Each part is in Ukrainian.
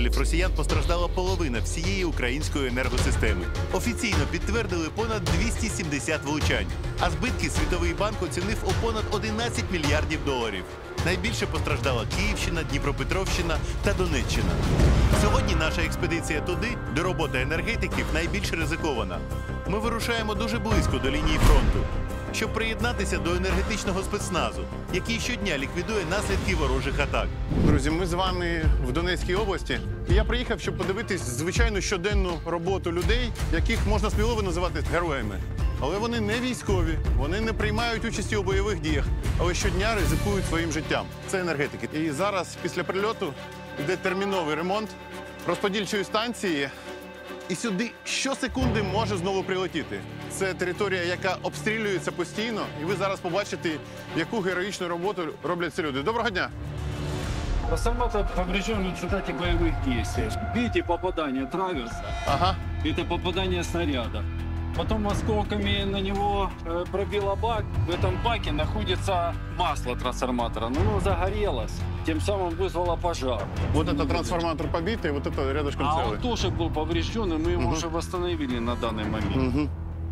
обстрілів росіян постраждала половина всієї української енергосистеми. Офіційно підтвердили понад 270 влучань, а збитки Світовий банк оцінив у понад 11 мільярдів доларів. Найбільше постраждала Київщина, Дніпропетровщина та Донеччина. Сьогодні наша експедиція туди, де робота енергетиків найбільш ризикована. Ми вирушаємо дуже близько до лінії фронту, щоб приєднатися до енергетичного спецназу, який щодня ліквідує наслідки ворожих атак. Друзі, ми з вами в Донецькій області. І я приїхав, щоб подивитись звичайну щоденну роботу людей, яких можна сміливо називати героями. Але вони не військові, вони не приймають участі у бойових діях, але щодня ризикують своїм життям. Це енергетики. І зараз, після прильоту, йде терміновий ремонт розподільчої станції. І сюди щосекунди може знову прилетіти. Це територія, яка обстрілюється постійно. І ви зараз побачите, яку героїчну роботу роблять ці люди. Доброго дня! Трансформатор поврежден в результате боевых действий. Видите попадание траверса? Ага. Это попадание снаряда. Потом осколками на него пробило бак. В этом баке находится масло трансформатора. Но оно загорелось, тем самым вызвало пожар. Вот это трансформатор побитый, вот это рядышком А целый. он тоже был поврежден, и мы его уже восстановили на данный момент.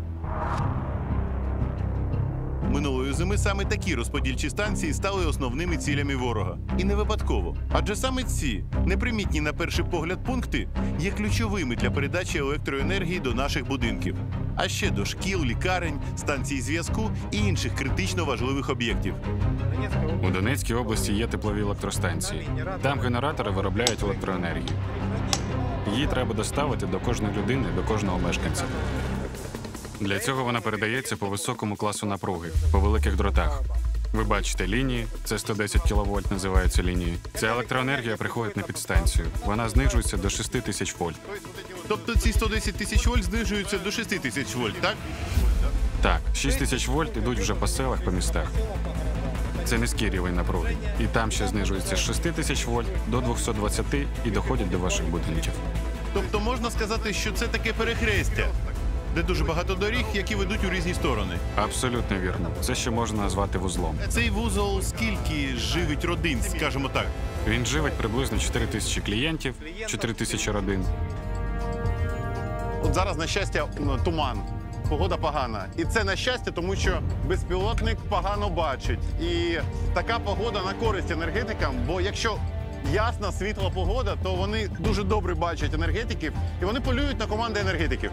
Минулої зими саме такі розподільчі станції стали основними цілями ворога. І не випадково. Адже саме ці, непримітні на перший погляд пункти, є ключовими для передачі електроенергії до наших будинків. А ще до шкіл, лікарень, станцій зв'язку і інших критично важливих об'єктів. У Донецькій області є теплові електростанції. Там генератори виробляють електроенергію. Її треба доставити до кожної людини, до кожного мешканця. Для цього вона передається по високому класу напруги, по великих дротах. Ви бачите лінії, це 110 кВт називаються лінії. Ця електроенергія приходить на підстанцію. Вона знижується до 6000 вольт. Тобто ці 110 тисяч вольт знижуються до 6 тисяч вольт, так? Так, 6000 вольт йдуть вже по селах, по містах. Це низький рівень напруги. І там ще знижується з 6000 вольт до 220 і доходять до ваших будинків. Тобто можна сказати, що це таке перехрестя, де дуже багато доріг, які ведуть у різні сторони. Абсолютно вірно. Це ще можна назвати вузлом. Цей вузол скільки живить родин, скажімо так? Він живить приблизно 4000 клієнтів, 4000 родин. От зараз, на щастя, туман. Погода погана. І це на щастя, тому що безпілотник погано бачить. І така погода на користь енергетикам, бо якщо ясна, світла погода, то вони дуже добре бачать енергетиків, і вони полюють на команди енергетиків.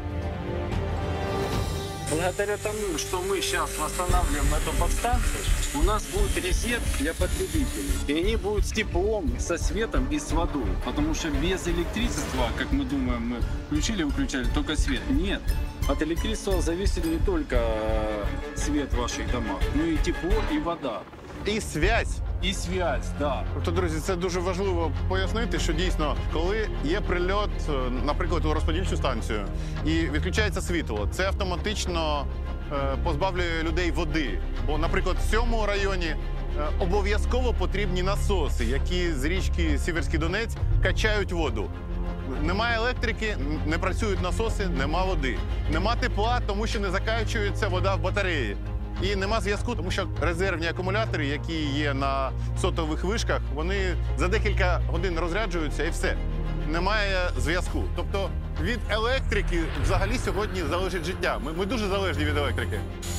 Благодаря тому, что мы сейчас восстанавливаем эту подстанцию, у нас будет резерв для потребителей. И они будут с теплом, со светом и с водой. Потому что без электричества, как мы думаем, мы включили, выключали только свет. Нет. От электричества зависит не только свет в ваших домах, но и тепло, и вода. І связь. І связь, да. Тобто, друзі, це дуже важливо пояснити, що дійсно, коли є прильот, наприклад, у розподільчу станцію, і відключається світло, це автоматично позбавлює людей води. Бо, наприклад, в цьому районі обов'язково потрібні насоси, які з річки Сіверський Донець качають воду. Немає електрики, не працюють насоси, нема води. Нема тепла, тому що не закачується вода в батареї. І нема зв'язку, тому що резервні акумулятори, які є на сотових вишках, вони за декілька годин розряджуються і все. Немає зв'язку. Тобто від електрики взагалі сьогодні залежить життя. Ми дуже залежні від електрики.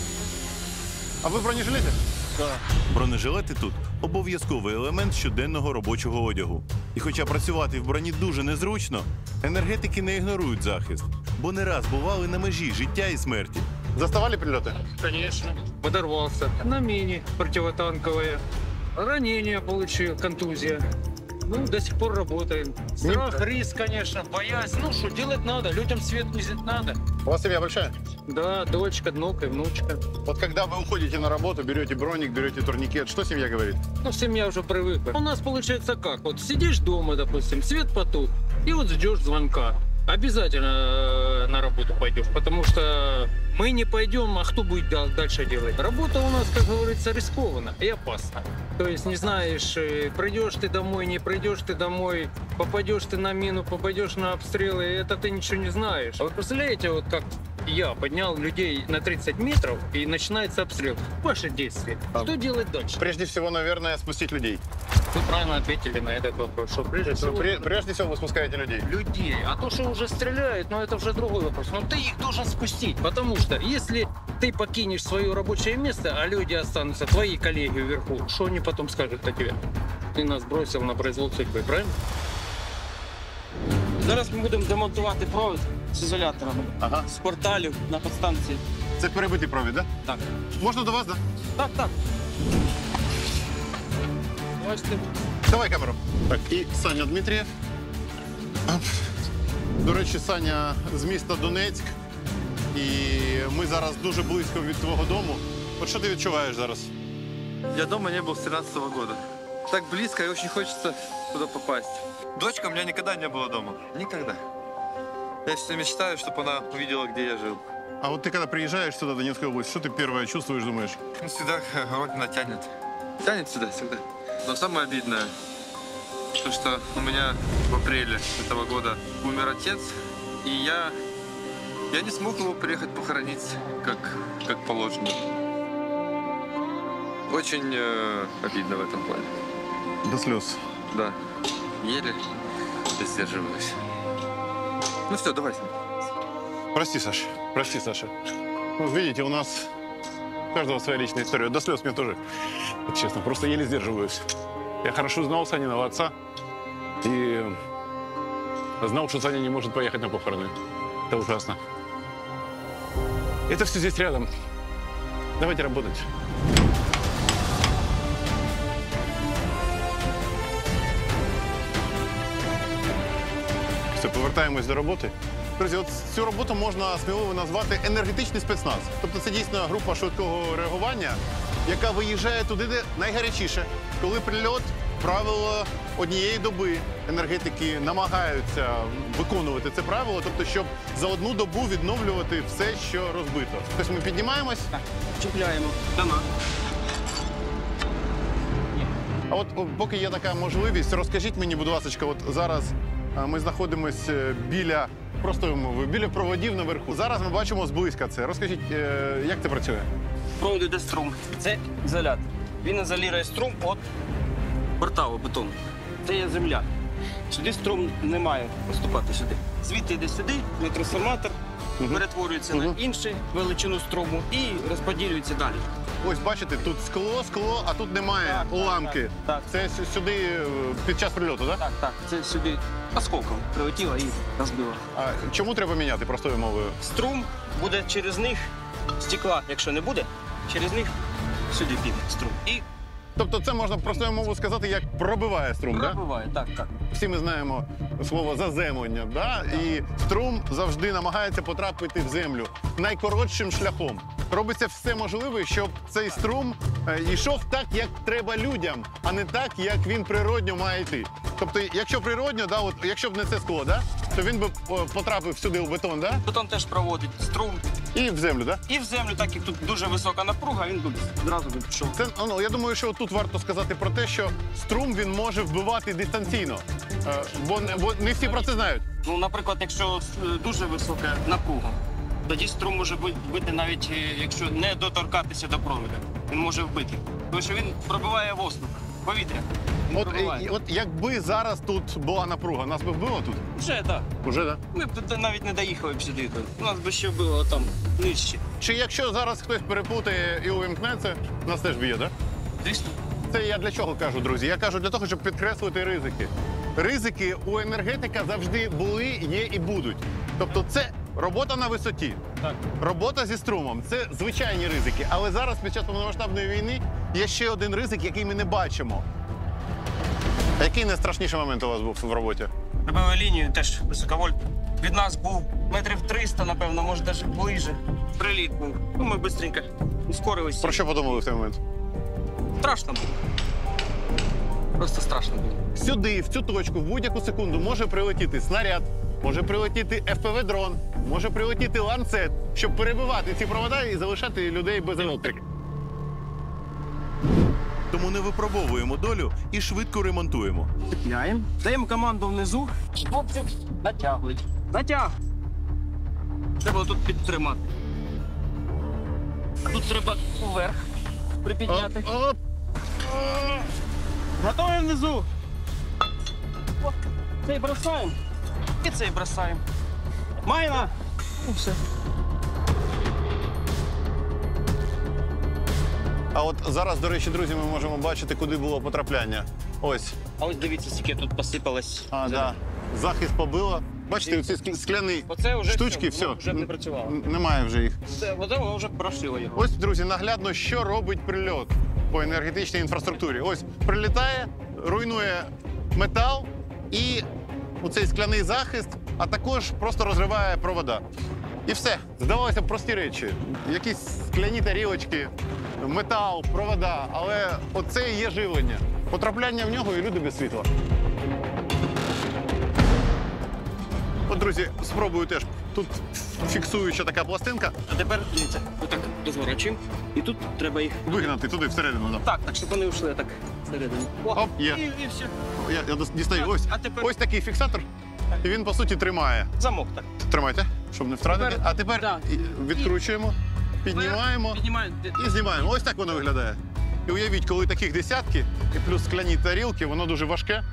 А ви в бронежилеті? Да. Бронежилети тут – обов'язковий елемент щоденного робочого одягу. І хоча працювати в броні дуже незручно, енергетики не ігнорують захист, бо не раз бували на межі життя і смерті. Заставали прильоти? Конечно. Подорвался. На мине противотанковые. Ранение получил, контузия. Ну, до сих пор работаем. Страх, риск, конечно, боязнь. Ну, что делать надо? Людям свет несить надо. У вас семья большая? Да, дочка, внук и внучка. Вот когда вы уходите на работу, берете броник, берете турникет, что семья говорит? Ну, семья уже привыкла. У нас получается как? Вот сидишь дома, допустим, свет потух, и вот ждешь звонка. Обязательно на работу пойдешь, потому что мы не пойдем, а кто будет дальше делать? Работа у нас, как говорится, рискованна и опасна. То есть не знаешь, придешь ты домой, не придешь ты домой, попадешь ты на мину, попадешь на обстрелы, это ты ничего не знаешь. А вы представляете, вот как я поднял людей на 30 метров и начинается обстрел. Ваши действия. Что делать дальше? Прежде всего, наверное, спустить людей. Вы правильно ответили на этот вопрос, что прежде всего... Прежде всего вы спускаете людей. людей. А то, что уже стреляют, ну это уже другой вопрос. Но ты их должен спустить, потому что если ты покинешь свое рабочее место, а люди останутся, твои коллеги вверху, что они потом скажут о тебе? Ты нас бросил на произвол судьбы, правильно? Зараз ми будемо демонтувати провід з ізоляторами Ага. з порталів на підстанції. Це перебитий провід, так? Так. Можна до вас, так? Так, так. Бачите? Давай камеру. Так, і Саня Дмитрієв. До речі, Саня з міста Донецьк. І ми зараз дуже близько від твого дому. От що ти відчуваєш зараз? Я дома не был с 13 года. Так близко и очень хочется туда попасть. Дочка у меня никогда не была дома. Никогда. Я всегда мечтаю, чтобы она увидела, где я жил. А вот ты когда приезжаешь сюда, в Донецкую область, что ты первое чувствуешь, думаешь? Ну, всегда родина тянет. Тянет сюда всегда. Но самое обидное, то, что у меня в апреле этого года умер отец, и я не смог его приехать похоронить, как положено. Очень обидно в этом плане. До слез. Да. Еле сдерживаюсь. Ну все, давай. Прости, Саша. Прости, Саша. Ну, видите, у нас у каждого своя личная история. До слез мне тоже, вот честно, просто еле сдерживаюсь. Я хорошо знал Саниного отца и знал, что Саня не может поехать на похороны. Это ужасно. Это все здесь рядом. Давайте работать. Все, повертаємось до роботи. Друзі, от цю роботу можна сміливо назвати енергетичний спецназ. Тобто це дійсно група швидкого реагування, яка виїжджає туди, де найгарячіше. Коли прильот, правило однієї доби енергетики намагаються виконувати це правило, тобто щоб за одну добу відновлювати все, що розбито. Тобто ми піднімаємось. Чіпляємо. Дома. А от поки є така можливість, розкажіть мені, будь ласка, от зараз ми знаходимося простою мовою, біля проводів наверху. Зараз ми бачимо зблизька це. Розкажіть, як це працює? Провод йде струм. Це ізолятор. Він ізолює струм від порталу бетону. Це є земля. Сюди струм не має поступати сюди. Звідти йде сюди, на трансформатор, перетворюється на іншу величину струму і розподілюється далі. Ось бачите, тут скло, а тут немає уламки. Так. Це сюди під час прильоту, так? Так, так. Це сюди осколком прилетіло і розбило. А чому треба міняти простою мовою? Струм буде через них, стекла, якщо не буде, через них сюди піде струм. І Тобто це можна простою мовою сказати, як пробиває струм, так? пробиває, так, так. Всі ми знаємо слово заземлення, да? І струм завжди намагається потрапити в землю найкоротшим шляхом. Робиться все можливе, щоб цей струм йшов так, як треба людям, а не так, як він природньо має йти. Тобто, якщо природньо, да, от, якщо б не це скло, да, то він би потрапив сюди в бетон, да? Бетон теж проводить струм І в землю, да? і в землю, так як тут дуже висока напруга, він тут одразу би пішов. Це, ну, я думаю, що тут варто сказати про те, що струм він може вбивати дистанційно, бо не всі про це знають. Ну, наприклад, якщо дуже висока напруга, тоді струм може бити навіть, якщо не доторкатися до проводу. Він може вбити. Тому що він пробиває воздух, повітря. Він пробиває. От якби зараз тут була напруга, нас би вбило тут? Вже так. Уже, да? Ми б тут навіть не доїхали б сюди. У нас би ще було там нижче. Чи якщо зараз хтось переплутає і увімкнеться, нас теж б'є, так? Звісно. Це я для чого кажу, друзі? Я кажу для того, щоб підкреслити ризики. Ризики у енергетика завжди були, є і будуть. Тобто це робота на висоті, Так. робота зі струмом. Це звичайні ризики. Але зараз, під час повномасштабної війни, є ще один ризик, який ми не бачимо. А який найстрашніший момент у вас був в роботі? Робили лінію теж високовольт. Від нас був метрів 300, напевно, може навіть ближе. Приліт був. Ну, ми швидко ускорилися. Про що подумали в той момент? Страшно було. Просто страшно було. Сюди, в цю точку, в будь-яку секунду може прилетіти снаряд, може прилетіти FPV-дрон, може прилетіти ланцет, щоб перебивати ці провода і залишати людей без електрики. Тому не випробовуємо долю і швидко ремонтуємо. Цепляємо. Даємо команду внизу. Хлопці натягують. Натяг. Треба тут підтримати. Тут треба вверх припідняти. Оп, оп. Готові внизу. От, цей бросаємо. І цей бросаємо. Майна. І все. А от зараз, до речі, друзі, ми можемо бачити, куди було потрапляння. Ось. А ось дивіться, скільки тут посипалось. А, да. Захист побило. Бачите, оці скляні Оце вже штучки, все, воно все. вже не працювало. Немає вже їх. Оце воно вже прошило його. Ось, друзі, наглядно, що робить прильот по енергетичній інфраструктурі. Ось прилітає, руйнує метал і оцей скляний захист, а також просто розриває провода. І все. Здавалося б, прості речі. Якісь скляні тарілочки, метал, провода. Але оце і є живлення. Потрапляння в нього і люди без світла. От, друзі, спробую теж. Тут фіксуюча така пластинка. А тепер, дивіться, отак розворачуємо. І тут треба їх... Вигнати туди, всередину. Да. Так, щоб вони йшли так всередину. Оп, є. І все. Я дістаю. Так, Ось, а тепер- ось такий фіксатор. І він, по суті, тримає. Замок так. Тримайте, щоб не втратити. Тепер- А тепер да. відкручуємо, піднімаємо Піднімаємо. і знімаємо. Ось так воно виглядає. І уявіть, коли таких десятки, і плюс скляні тарілки, воно дуже важке.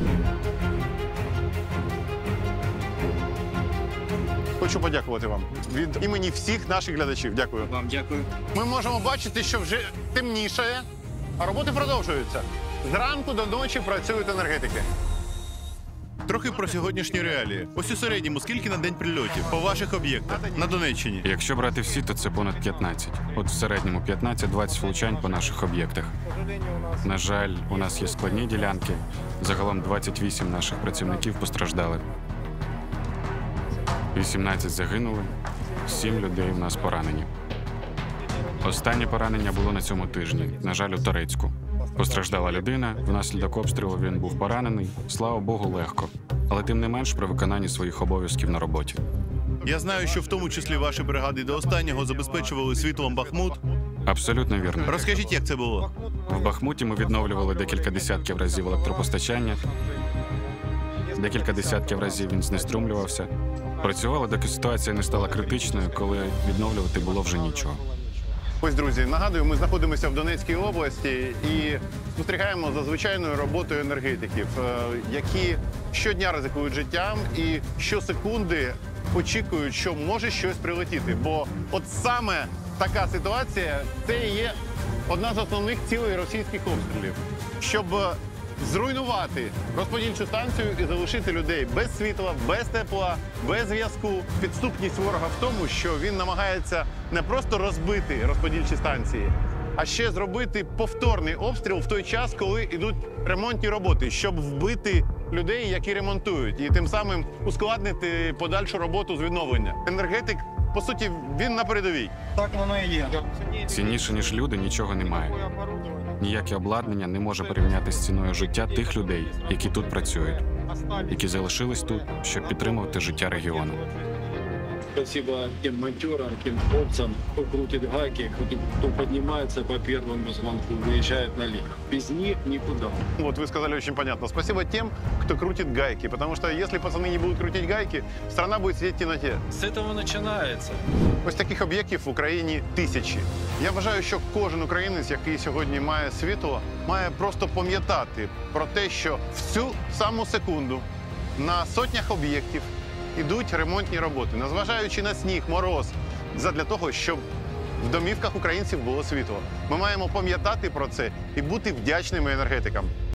Хочу подякувати вам від імені всіх наших глядачів. Дякую. Вам дякую. Ми можемо бачити, що вже темнішає, а роботи продовжуються. Зранку до ночі працюють енергетики. Трохи про сьогоднішні реалії. Ось у середньому скільки на день прильотів по ваших об'єктах на Донеччині? Якщо брати всі, то це понад 15. От в середньому 15-20 влучань по наших об'єктах. На жаль, у нас є складні ділянки. Загалом 28 наших працівників постраждали. 18 загинули, 7 людей у нас поранені. Останнє поранення було на цьому тижні, на жаль, у Торецьку. Постраждала людина, внаслідок обстрілу він був поранений, слава Богу, легко. Але тим не менш при виконанні своїх обов'язків на роботі. Я знаю, що в тому числі ваші бригади до останнього забезпечували світлом Бахмут. Абсолютно вірно. Розкажіть, як це було? В Бахмуті ми відновлювали декілька десятків разів електропостачання. Декілька десятків разів він знеструмлювався. Працювали, доки ситуація не стала критичною, коли відновлювати було вже нічого. Ось, друзі, нагадую, ми знаходимося в Донецькій області і спостерігаємо за звичайною роботою енергетиків, які щодня ризикують життям і щосекунди очікують, що може щось прилетіти. Бо от саме така ситуація – це і є одна з основних цілей російських обстрілів. Щоб зруйнувати розподільчу станцію і залишити людей без світла, без тепла, без зв'язку. Підступність ворога в тому, що він намагається не просто розбити розподільчі станції, а ще зробити повторний обстріл в той час, коли йдуть ремонтні роботи, щоб вбити людей, які ремонтують, і тим самим ускладнити подальшу роботу з відновлення. Енергетик, по суті, він на передовій. Так воно і є. Цінніше, ніж люди, нічого немає. Ніяке обладнання не може порівняти з ціною життя тих людей, які тут працюють, які залишились тут, щоб підтримувати життя регіону. Спасибо тем монтерам, тем хлопцам, кто крутит гайки, кто поднимается по первому звонку, выезжает на линию. Без них никуда. Вот вы сказали очень понятно. Спасибо тем, кто крутит гайки. Потому что если пацаны не будут крутить гайки, страна будет сидеть в темноте. С этого начинается. Ось таких об'єктів в Україні тисячі. Я вважаю, що кожен українець, який сьогодні має світло, має просто пам'ятати про те, що в цю саму секунду на сотнях об'єктів ідуть ремонтні роботи, незважаючи на сніг, мороз, задля того, щоб в домівках українців було світло. Ми маємо пам'ятати про це і бути вдячними енергетикам.